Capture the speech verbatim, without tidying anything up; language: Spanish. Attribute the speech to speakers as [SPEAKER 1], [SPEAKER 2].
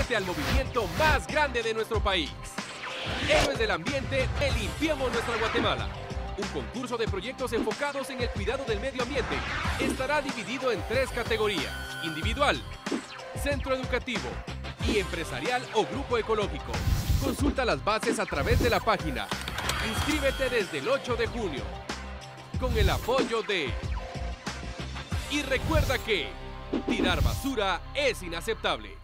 [SPEAKER 1] únete al movimiento más grande de nuestro país. Héroes del Ambiente, e limpiemos nuestra Guatemala. Un concurso de proyectos enfocados en el cuidado del medio ambiente. Estará dividido en tres categorías: individual, centro educativo y empresarial o grupo ecológico. Consulta las bases a través de la página. Inscríbete desde el ocho de junio. Con el apoyo de... Y recuerda que tirar basura es inaceptable.